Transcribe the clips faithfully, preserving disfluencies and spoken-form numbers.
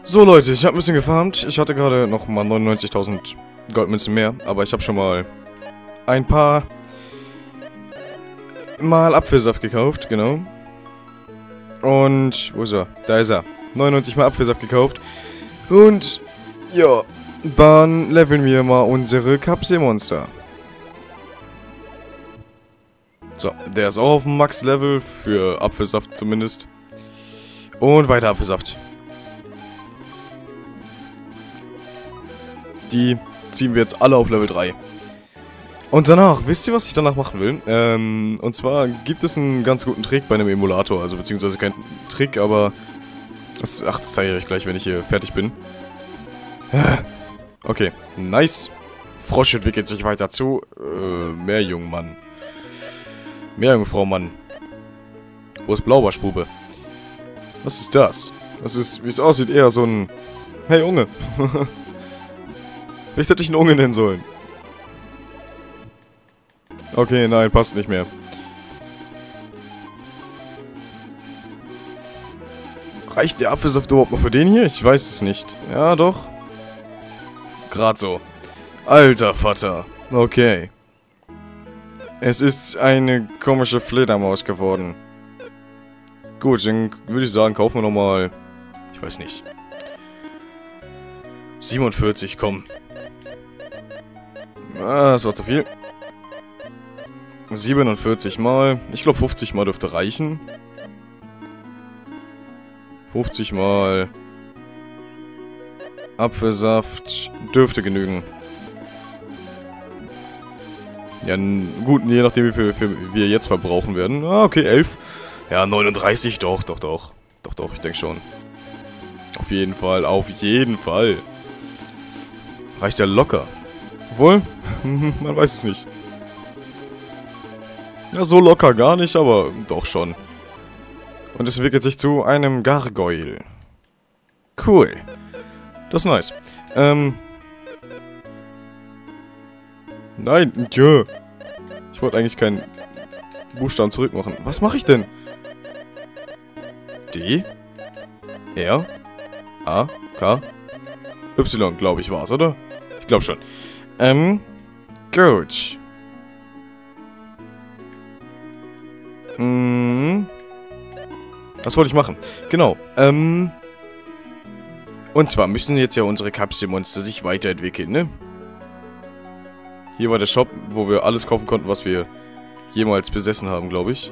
So Leute, ich habe ein bisschen gefarmt. Ich hatte gerade noch mal neunundneunzigtausend Goldmünzen mehr, aber ich habe schon mal ein paar Mal Apfelsaft gekauft, genau. Und, wo ist er? Da ist er. neunundneunzig Mal Apfelsaft gekauft. Und, ja, dann leveln wir mal unsere Kapselmonster. So, der ist auch auf dem Max-Level, für Apfelsaft zumindest. Und weiter Apfelsaft. Die ziehen wir jetzt alle auf Level drei. Und danach, wisst ihr, was ich danach machen will? Ähm, und zwar gibt es einen ganz guten Trick bei einem Emulator, also beziehungsweise kein Trick, aber... Das, ach, das zeige ich euch gleich, wenn ich hier fertig bin. Okay, nice. Frosch entwickelt sich weiter zu. Äh, Meerjungmann. Meerjungfrau, Mann. Wo ist Blaubarschbube? Was ist das? Das ist, wie es aussieht, eher so ein... Hey, Unge. Ich hätte dich einen Unge nennen sollen. Okay, nein, passt nicht mehr. Reicht der Apfelsaft überhaupt noch für den hier? Ich weiß es nicht. Ja, doch. Grad so. Alter Vater. Okay. Es ist eine komische Fledermaus geworden. Gut, dann würde ich sagen, kaufen wir nochmal... Ich weiß nicht. siebenundvierzig, komm. Ah, das war zu viel. siebenundvierzig Mal. Ich glaube, fünfzig Mal dürfte reichen. fünfzig Mal. Apfelsaft. Dürfte genügen. Ja, gut, je nachdem, wie viel, viel wir jetzt verbrauchen werden. Ah, okay, elf. Ja, neununddreißig, doch, doch, doch. Doch, doch, ich denke schon. Auf jeden Fall, auf jeden Fall. Reicht ja locker. Obwohl, man weiß es nicht. Ja, so locker gar nicht, aber doch schon. Und es entwickelt sich zu einem Gargoyle. Cool. Das ist nice. Ähm. Nein, tja. Ich wollte eigentlich keinen Buchstaben zurückmachen. Was mache ich denn? D? R? A? K? Y, glaube ich, war's, oder? Ich glaube schon. Ähm. Gut. Hm. Was wollte ich machen? Genau. Ähm. Und zwar müssen jetzt ja unsere Kapselmonster sich weiterentwickeln, ne? Hier war der Shop, wo wir alles kaufen konnten, was wir jemals besessen haben, glaube ich.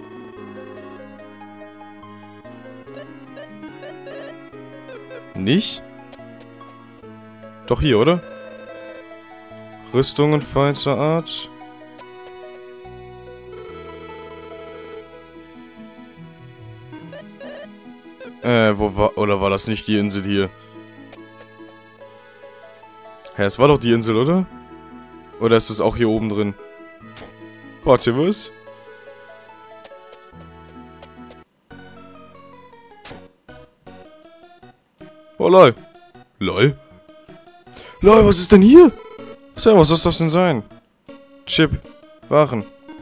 Nicht? Doch hier, oder? Rüstungen feinster Art. Äh, wo war... Oder war das nicht die Insel hier? Hä, es war doch die Insel, oder? Oder ist es auch hier oben drin? Warte, was? Oh, lol. Lol? Lol, was ist denn hier? So, was soll das denn sein? Chip. Waren.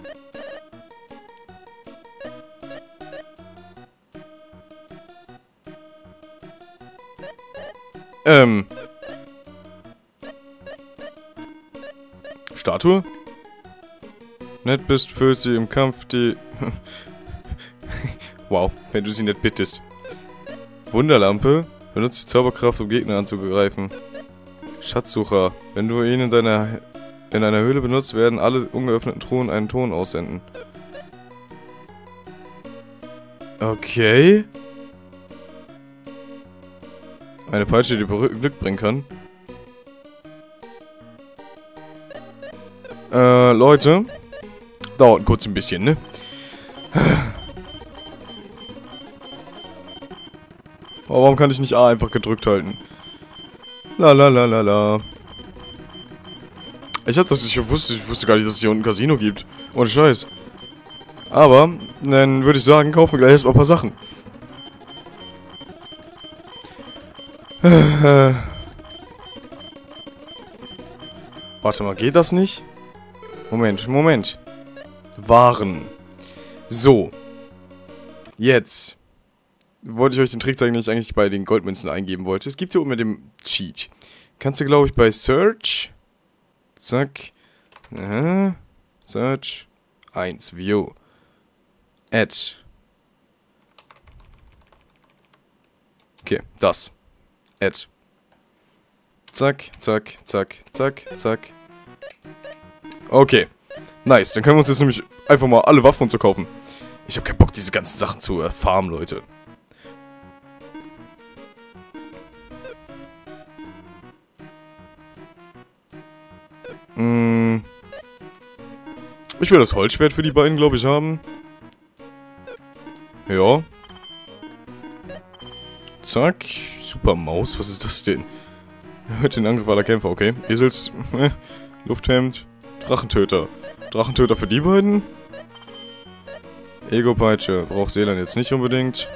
Ähm. Statue? Nett bist, fühlt sie im Kampf die... Wow, wenn du sie nicht bittest. Wunderlampe. Benutzt die Zauberkraft, um Gegner anzugreifen. Schatzsucher. Wenn du ihn in deiner in einer Höhle benutzt, werden alle ungeöffneten Truhen einen Ton aussenden. Okay. Eine Peitsche, die Glück bringen kann. Äh, Leute. Dauert kurz ein bisschen, ne? Oh, warum kann ich nicht A einfach gedrückt halten? La la la la la. Ich hab das, ich wusste, ich wusste gar nicht, dass es hier unten ein Casino gibt. Ohne Scheiß. Aber, dann würde ich sagen, kaufen wir gleich erstmal ein paar Sachen. Warte mal, geht das nicht? Moment, Moment. Waren. So. Jetzt. wollte ich euch den Trick zeigen, den ich eigentlich bei den Goldmünzen eingeben wollte. Es gibt hier oben mit dem Cheat. Kannst du, glaube ich, bei Search. Zack. Aha. Search. eins. View. Add. Okay, das. Add. Zack, zack, zack, zack, zack. Okay. Nice, dann können wir uns jetzt nämlich einfach mal alle Waffen und so kaufen. Ich habe keinen Bock, diese ganzen Sachen zu äh, farmen, Leute. Mm. Ich will das Holzschwert für die beiden, glaube ich, haben. Ja. Zack. Super Maus, was ist das denn? Hört den Angriff aller Kämpfer, okay. Esels, äh, Lufthemd, Drachentöter. Drachentöter für die beiden? Ego-Peitsche, braucht Seelan jetzt nicht unbedingt.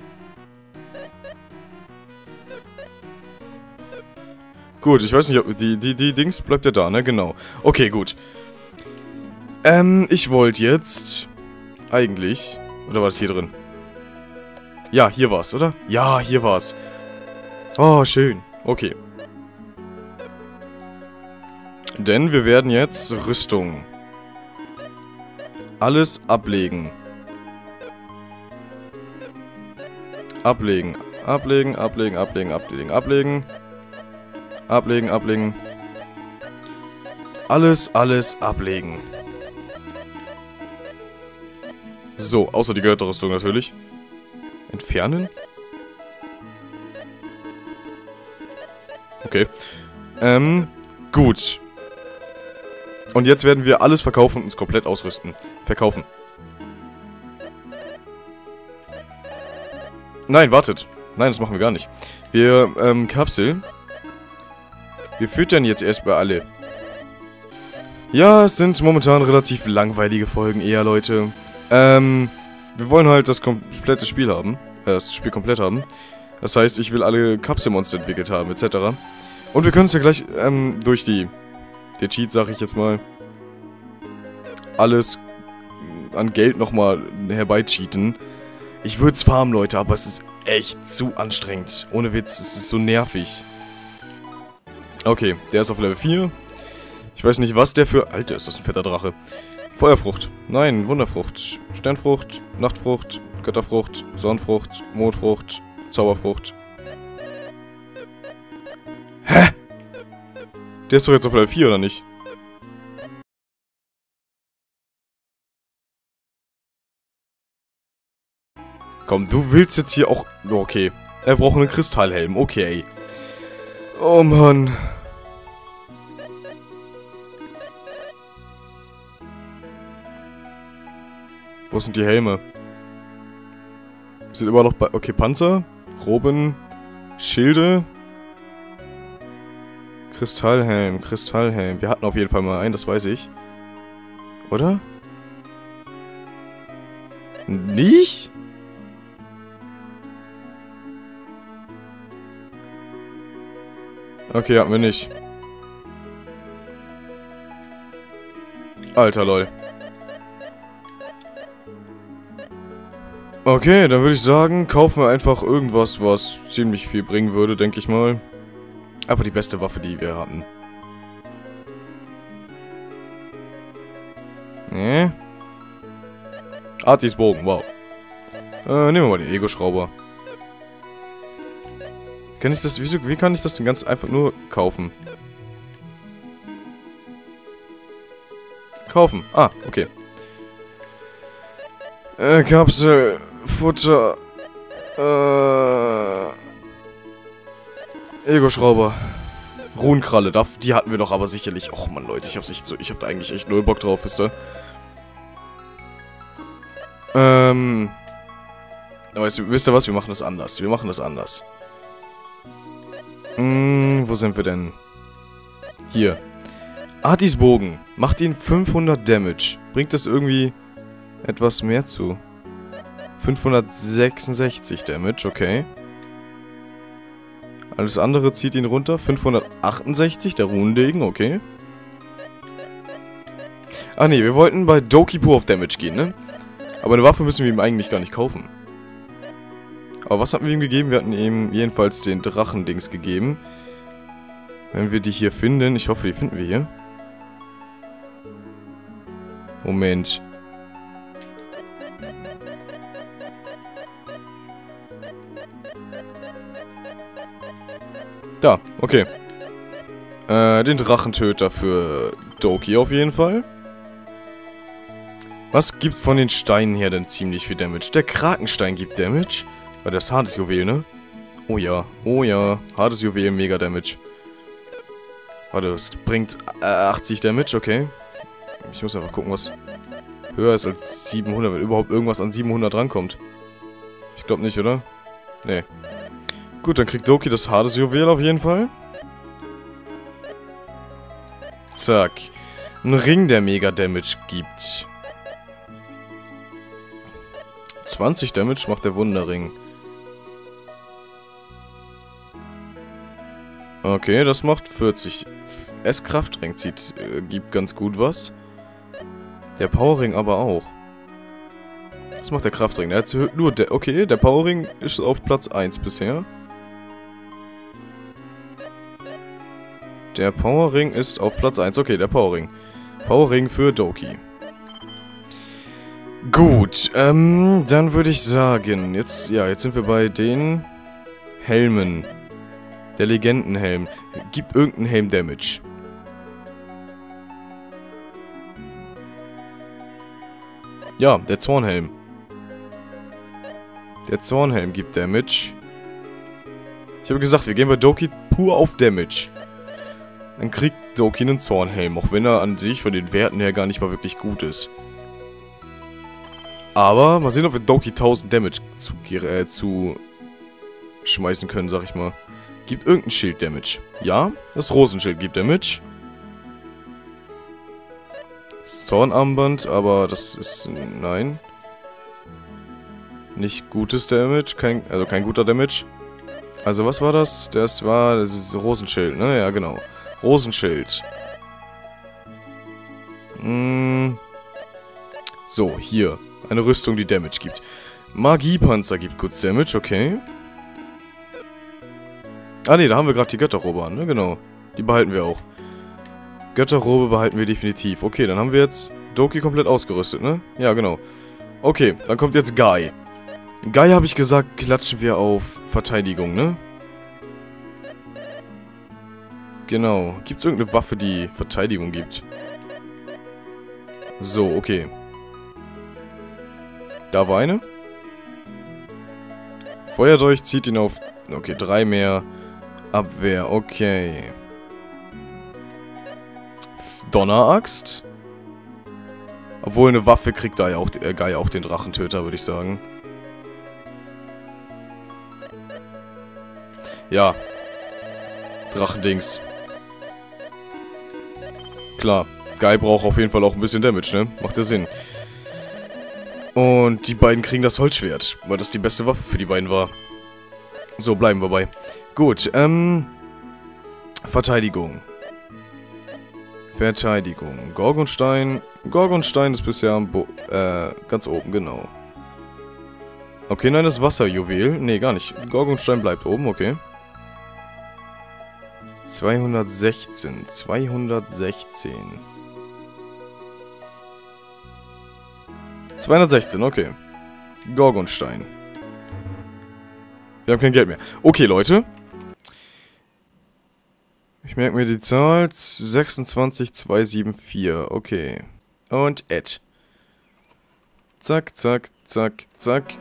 Gut, ich weiß nicht, ob die, die, die Dings bleibt ja da, ne? Genau. Okay, gut. Ähm, ich wollte jetzt... Eigentlich... Oder war das hier drin? Ja, hier war's, oder? Ja, hier war's. Oh, schön. Okay. Denn wir werden jetzt Rüstung. Alles ablegen. Ablegen. Ablegen, ablegen, ablegen, ablegen, ablegen. Ablegen, ablegen. Alles, alles ablegen. So, außer die Götterrüstung natürlich. Entfernen? Okay. Ähm, gut. Und jetzt werden wir alles verkaufen und uns komplett ausrüsten. Verkaufen. Nein, wartet. Nein, das machen wir gar nicht. Wir, ähm, Kapsel. Wir füttern jetzt erstmal alle. Ja, es sind momentan relativ langweilige Folgen eher, Leute. Ähm, wir wollen halt das komplette Spiel haben. Äh, das Spiel komplett haben. Das heißt, ich will alle Kapselmonster entwickelt haben, et cetera. Und wir können es ja gleich, ähm, durch die... Der Cheat, sag ich jetzt mal. Alles an Geld nochmal herbeicheaten. Ich würde es farmen, Leute, aber es ist echt zu anstrengend. Ohne Witz, es ist so nervig. Okay, der ist auf Level vier. Ich weiß nicht, was der für... Alter, ist das ein fetter Drache. Feuerfrucht. Nein, Wunderfrucht. Sternfrucht, Nachtfrucht, Götterfrucht, Sonnenfrucht, Mondfrucht, Zauberfrucht. Hä? Der ist doch jetzt auf Level vier, oder nicht? Komm, du willst jetzt hier auch... Okay. Er braucht einen Kristallhelm. Okay. Oh, Mann. Wo sind die Helme? Sind immer noch bei... Okay, Panzer. Roben. Schilde. Kristallhelm, Kristallhelm. Wir hatten auf jeden Fall mal einen, das weiß ich. Oder? Nicht? Okay, hatten wir nicht. Alter, lol. Okay, dann würde ich sagen, kaufen wir einfach irgendwas, was ziemlich viel bringen würde, denke ich mal. Aber die beste Waffe, die wir hatten. Ne? Artis Bogen, wow. Äh, nehmen wir mal den Ego-Schrauber. Kann ich das, wieso, wie kann ich das denn ganz einfach nur kaufen? Kaufen, ah, okay. Äh, Kapsel, Futter, äh... Ego-Schrauber. Runenkralle, die hatten wir doch aber sicherlich. Och man, Leute, ich hab, echt so, ich hab da eigentlich echt null Bock drauf, wisst ihr? Ähm. Aber wisst, wisst ihr was? Wir machen das anders. Wir machen das anders. Hm, wo sind wir denn? Hier. Artis Bogen. Macht ihn fünfhundert Damage. Bringt das irgendwie etwas mehr zu? fünfhundertsechsundsechzig Damage, okay. Alles andere zieht ihn runter. fünfhundertachtundsechzig, der Runendegen, okay. Ach nee, wir wollten bei Dokipo auf Damage gehen, ne? Aber eine Waffe müssen wir ihm eigentlich gar nicht kaufen. Aber was hatten wir ihm gegeben? Wir hatten ihm jedenfalls den Drachendings gegeben. Wenn wir die hier finden, ich hoffe, die finden wir hier. Moment. Da, okay. Äh, den Drachentöter für Doki auf jeden Fall. Was gibt von den Steinen her denn ziemlich viel Damage? Der Krakenstein gibt Damage. Weil das hartes Juwel, ne? Oh ja, oh ja. Hartes Juwel, mega Damage. Warte, das bringt äh, achtzig Damage, okay. Ich muss einfach gucken, was höher ist als siebenhundert, wenn überhaupt irgendwas an siebenhundert rankommt. Ich glaube nicht, oder? Nee. Gut, dann kriegt Doki das hartes Juwel auf jeden Fall. Zack. Ein Ring, der mega Damage gibt. zwanzig Damage macht der Wunderring. Okay, das macht vierzig. S-Kraftring zieht, äh, gibt ganz gut was. Der Powerring aber auch. Was macht der Kraftring? Der hat nur der. Okay, der Powerring ist auf Platz eins bisher. Der Powerring ist auf Platz eins. Okay, der Powerring. Powerring für Doki. Gut, ähm, dann würde ich sagen, jetzt, ja, jetzt sind wir bei den Helmen. Der Legendenhelm. Gibt irgendeinen Helm Damage. Ja, der Zornhelm. Der Zornhelm gibt Damage. Ich habe gesagt, wir gehen bei Doki pur auf Damage. Dann kriegt Doki einen Zornhelm, auch wenn er an sich von den Werten her gar nicht mal wirklich gut ist. Aber mal sehen, ob wir Doki tausend Damage zu, äh, zu schmeißen können, sag ich mal. Gibt irgendein Schild Damage. Ja, das Rosenschild gibt Damage. Das Zornarmband, aber das ist... Nein. Nicht gutes Damage, kein, also kein guter Damage. Also was war das? Das war... Das ist Rosenschild, ne? Ja, genau. Rosenschild. Hm. So, hier. Eine Rüstung, die Damage gibt. Magiepanzer gibt kurz Damage, okay. Ah ne, da haben wir gerade die Götterrobe an, ne? Genau. Die behalten wir auch. Götterrobe behalten wir definitiv. Okay, dann haben wir jetzt Doki komplett ausgerüstet, ne? Ja, genau. Okay, dann kommt jetzt Guy. Guy, habe ich gesagt, klatschen wir auf Verteidigung, ne? Genau. Gibt es irgendeine Waffe, die Verteidigung gibt? So, okay. Da war eine. Feuerdolch zieht ihn auf... Okay, drei mehr. Abwehr, okay. Donneraxt. Obwohl eine Waffe kriegt da ja auch, äh, Guy auch den Drachentöter, würde ich sagen. Ja. Drachendings. Klar. Guy braucht auf jeden Fall auch ein bisschen Damage, ne? Macht ja Sinn. Und die beiden kriegen das Holzschwert, weil das die beste Waffe für die beiden war. So, bleiben wir bei. Gut, ähm... Verteidigung. Verteidigung. Gorgonstein. Gorgonstein ist bisher am Bo äh, ganz oben, genau. Okay, nein, das Wasserjuwel. Nee, gar nicht. Gorgonstein bleibt oben, okay. zweihundertsechzehn. zweihundertsechzehn. zweihundertsechzehn, okay. Gorgonstein. Wir haben kein Geld mehr. Okay, Leute. Ich merke mir die Zahl. sechsundzwanzig zweihundertvierundsiebzig. Okay. Und Add. Zack, zack, zack, zack.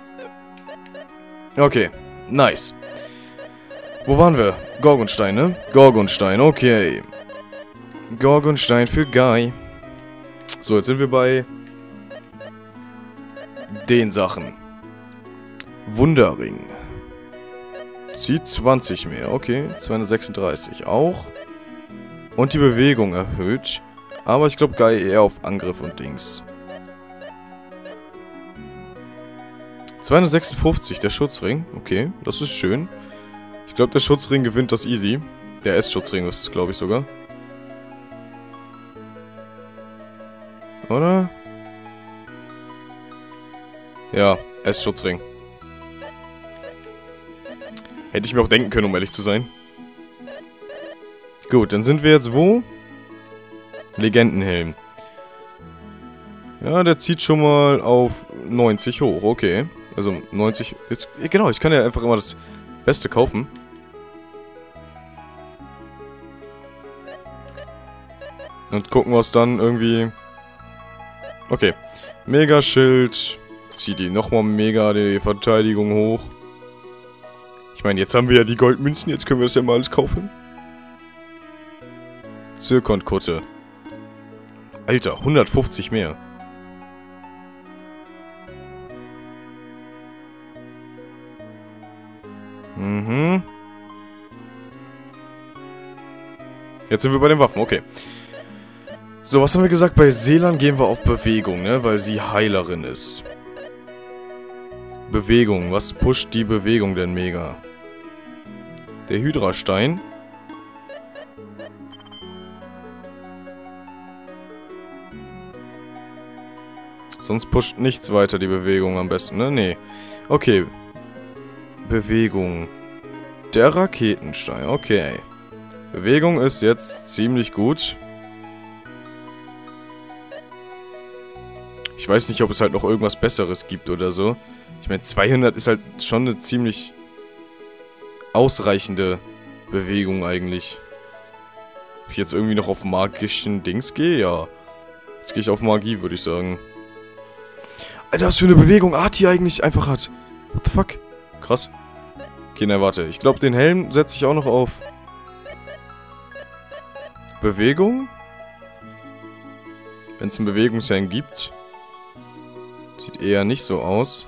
Okay. Nice. Wo waren wir? Gorgonstein, ne? Gorgonstein, okay. Gorgonstein für Guy. So, jetzt sind wir bei den Sachen. Wunderring. Zieht zwanzig mehr, okay. zweihundertsechsunddreißig auch. Und die Bewegung erhöht. Aber ich glaube Guy eher auf Angriff und Dings. zweihundertsechsundfünfzig, der Schutzring. Okay, das ist schön. Ich glaube, der Schutzring gewinnt das easy. Der S-Schutzring ist es, glaube ich, sogar. Oder? Ja, S-Schutzring. Hätte ich mir auch denken können, um ehrlich zu sein. Gut, dann sind wir jetzt wo? Legendenhelm. Ja, der zieht schon mal auf neunzig hoch, okay. Also neunzig, jetzt, genau, ich kann ja einfach immer das Beste kaufen. Und gucken, was dann irgendwie... Okay. Mega-Schild. Zieht die nochmal mega die Verteidigung hoch. Ich meine, jetzt haben wir ja die Goldmünzen, jetzt können wir das ja mal alles kaufen. Zirkonkutte. Alter, hundertfünfzig mehr. Mhm. Jetzt sind wir bei den Waffen, okay. So, was haben wir gesagt? Bei Seelan gehen wir auf Bewegung, ne? Weil sie Heilerin ist. Bewegung. Was pusht die Bewegung denn mega? Der Hydrastein. Sonst pusht nichts weiter die Bewegung am besten, ne? Nee. Okay. Bewegung. Der Raketenstein. Okay. Bewegung ist jetzt ziemlich gut. Ich weiß nicht, ob es halt noch irgendwas Besseres gibt oder so. Ich meine, zweihundert ist halt schon eine ziemlich ausreichende Bewegung eigentlich. Ob ich jetzt irgendwie noch auf magischen Dings gehe? Ja. Jetzt gehe ich auf Magie, würde ich sagen. Alter, was für eine Bewegung Arti eigentlich einfach hat. What the fuck? Krass. Okay, na warte. Ich glaube, den Helm setze ich auch noch auf Bewegung. Wenn es einen Bewegungshelm gibt. Sieht eher nicht so aus.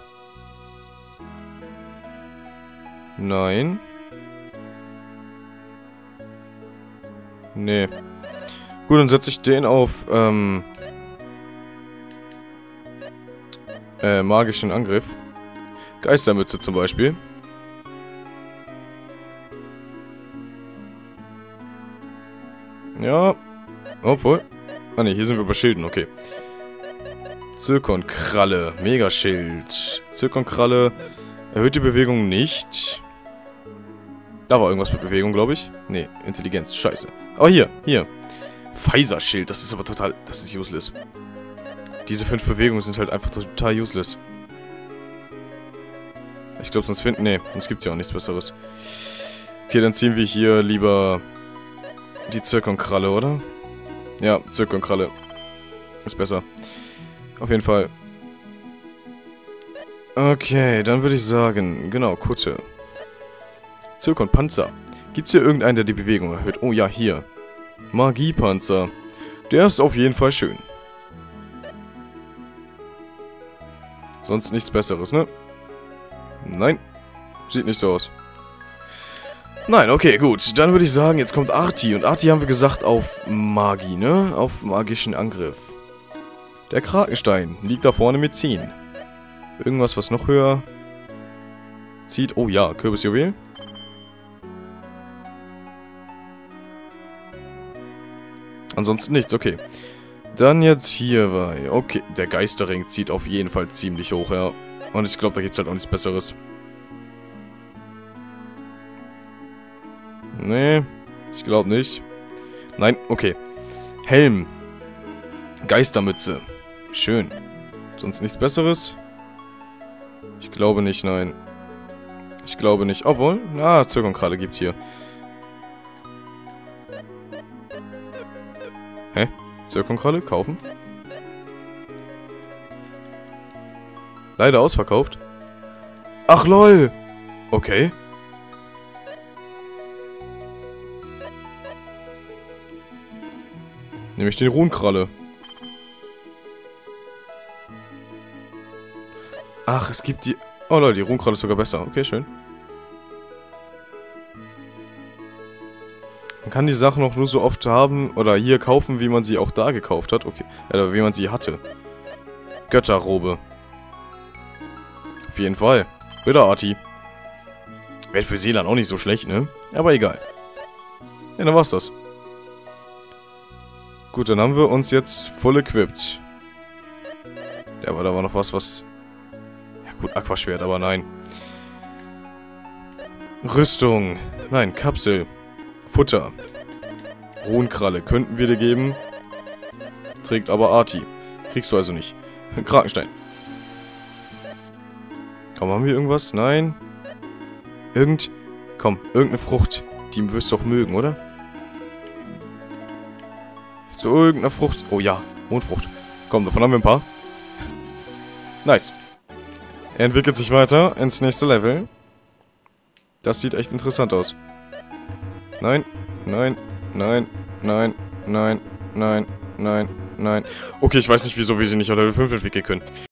Nein. Nee. Gut, dann setze ich den auf, ähm... Äh, magischen Angriff. Geistermütze zum Beispiel. Ja. Obwohl. Ah ne, hier sind wir bei Schilden, okay. Zirkonkralle. Megaschild. Zirkonkralle. Erhöht die Bewegung nicht. Da war irgendwas mit Bewegung, glaube ich. Ne, Intelligenz. Scheiße. Aber hier, hier. Pfizer-Schild. Das ist aber total... Das ist useless. Diese fünf Bewegungen sind halt einfach total useless. Ich glaube, sonst finden... Ne, sonst gibt es ja auch nichts Besseres. Okay, dann ziehen wir hier lieber die Zirkonkralle, oder? Ja, Zirkonkralle. Ist besser. Auf jeden Fall. Okay, dann würde ich sagen, genau, Kutte. Zirkonpanzer. Gibt es hier irgendeinen, der die Bewegung erhöht? Oh ja, hier. Magiepanzer. Der ist auf jeden Fall schön. Sonst nichts Besseres, ne? Nein. Sieht nicht so aus. Nein, okay, gut. Dann würde ich sagen, jetzt kommt Arti. Und Arti haben wir gesagt auf Magie, ne? Auf magischen Angriff. Der Krakenstein liegt da vorne mit zehn. Irgendwas, was noch höher zieht. Oh ja, Kürbisjuwel. Ansonsten nichts, okay. Dann jetzt hier bei... Okay, der Geisterring zieht auf jeden Fall ziemlich hoch, ja. Und ich glaube, da gibt es halt auch nichts Besseres. Nee, ich glaube nicht. Nein, okay. Helm. Geistermütze. Schön. Sonst nichts Besseres? Ich glaube nicht, nein. Ich glaube nicht. Obwohl, na, Zirkonkralle gibt's hier. Hä? Zirkonkralle? Kaufen? Leider ausverkauft. Ach, lol. Okay. Nehme ich den Runenkralle. Ach, es gibt die... Oh Leute, die Runenkralle ist sogar besser. Okay, schön. Man kann die Sachen auch nur so oft haben oder hier kaufen, wie man sie auch da gekauft hat. Okay. Oder wie man sie hatte. Götterrobe. Auf jeden Fall. Bitte, Arti. Wäre für Seelan auch nicht so schlecht, ne? Aber egal. Ja, dann war's das. Gut, dann haben wir uns jetzt voll equipped. Ja, aber da war noch was, was... Ja gut, Aquaschwert, aber nein. Rüstung. Nein, Kapsel. Futter. Ruhenkralle könnten wir dir geben. Trägt aber Arti. Kriegst du also nicht. Krakenstein. Komm, haben wir irgendwas? Nein. Irgend... Komm, irgendeine Frucht. Die wirst du doch mögen, oder? Zu irgendeiner Frucht. Oh ja, Mondfrucht. Komm, davon haben wir ein paar. Nice. Er entwickelt sich weiter ins nächste Level. Das sieht echt interessant aus. Nein, nein, nein, nein, nein, nein, nein, nein. Okay, ich weiß nicht, wieso wir sie nicht auf Level fünf entwickeln können.